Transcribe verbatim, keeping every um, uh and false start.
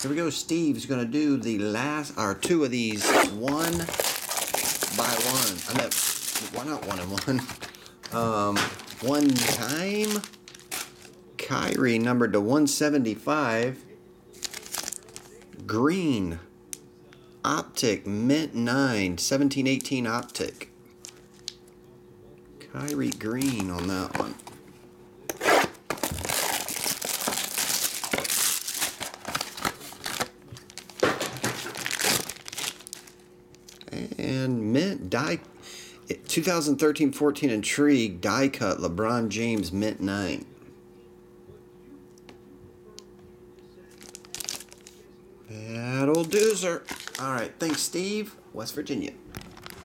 Here we go. Steve's going to do the last, or two of these one by one. I know, why not one and one? Um, one time. Kyrie numbered to one seventy-five. Green. Optic, mint nine, seventeen eighteen Optic. Kyrie Green on that one. And mint die, twenty thirteen fourteen Intrigue die cut LeBron James mint nine. That'll do, sir. All right, thanks, Steve, West Virginia.